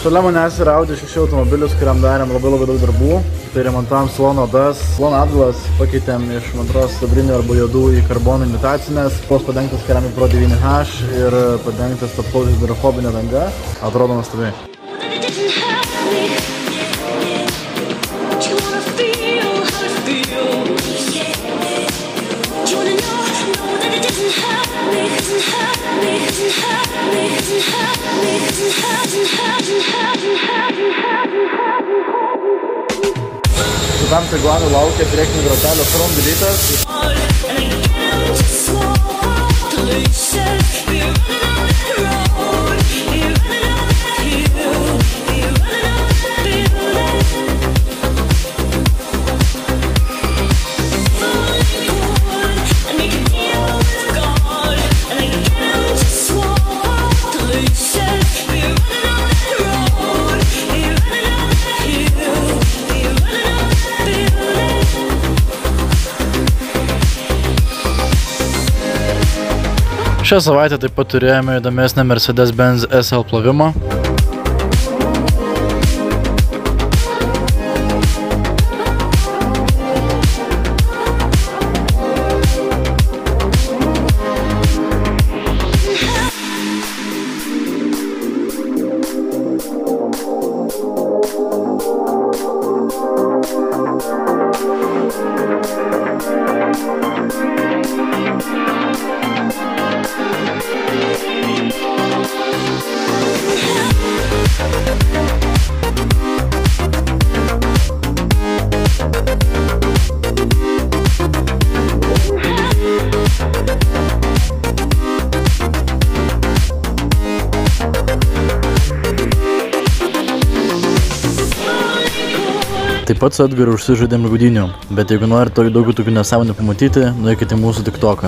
Šalia manęs yra Audi 6 automobilis, kuriam darėm labai daug darbų. Tai remontavom salono odas, salono atgalas pakeitėm iš mantros sidabrinių arba juodų į karbonų imitacinės. Pos padengtas Keramik Pro 9H ir padengtas tapkaus hidrofobinė danga. Atrodo nuostabiai. Šitam Tiguanui laukia priekinio gratelio front deletas. Šią savaitę taip pat turėjome įdomesnę Mercedes-Benz SL plovimą. Taip pat su Edgaru užsižaidėm gaudynių, bet jeigu norite daugiau tokių nesąmonių pamatyti, nueikite į mūsų TikToką.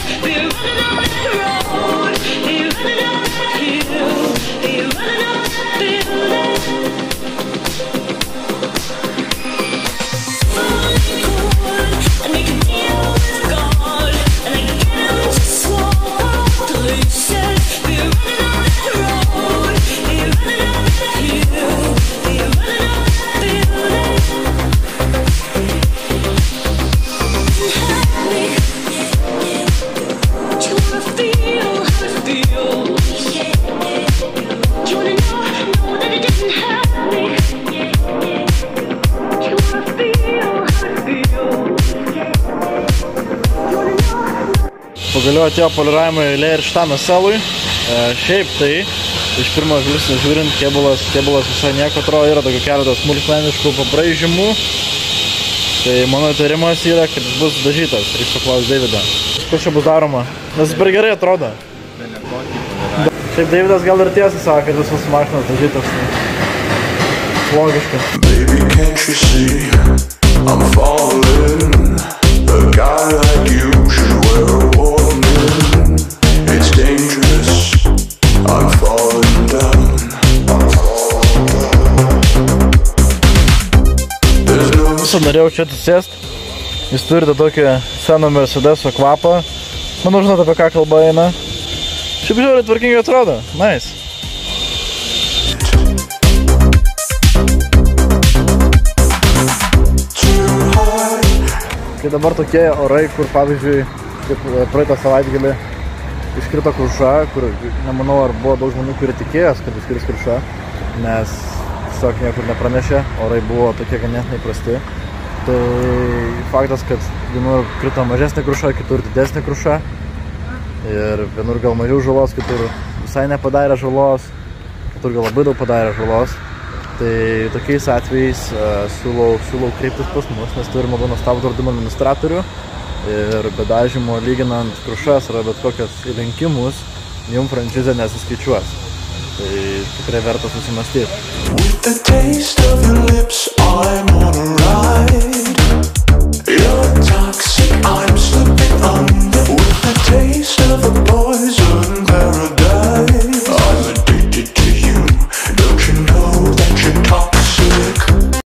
Pagaliau atėjo poliravimo eilė ir šitam SL-ui. Šiaip tai, iš pirmo žvilgsnio žiūrint, kėbulas visai nieko atrodo, yra tokių keletas smulkmeniškų pabraižymų. Tai mano įtarimas yra, kad jis bus dažytas, reiks paklausti Davidą. Kas čia bus daroma? Nes super gerai atrodo. Šiaip Davidas gal ir tiesą sako, kad visos mašinos dažytas. Logiška. Baby, can't you see, I'm falling. A guy like you should wear a warning. It's dangerous, I'm falling down. Norėjau čia atsisėst. Jūs turite tokį seną Mercedeso kvapą. Manau, žinot, apie ką kalba eina. Šiaip žiūrėjau, tvarkingai atrodo. Nice. Tai dabar tokie orai, kur pavyzdžiui, kaip praeitą savaitgalį iškrito kruša, kur nemanau, ar buvo daug žmonių, kurie tikėjos, kad iškris kruša, nes tiesiog niekur nepranešė, orai buvo tokie ganėtinai prasti. Tai faktas, kad vienur krito mažesnė kruša, kitur didesnė kruša ir vienur gal mažiau žalos, kitur visai nepadarė žalos, kitur gal labai daug padarė žalos. Tai tokiais atvejais siūlau kreiptis pas mus, nes turime labai nuostabų draudimo administratorių ir be dažymo lyginant krušas ar bet kokias įlenkimus, jums frančizė nesiskaičiuos. Tai tikrai verta susimąstyti.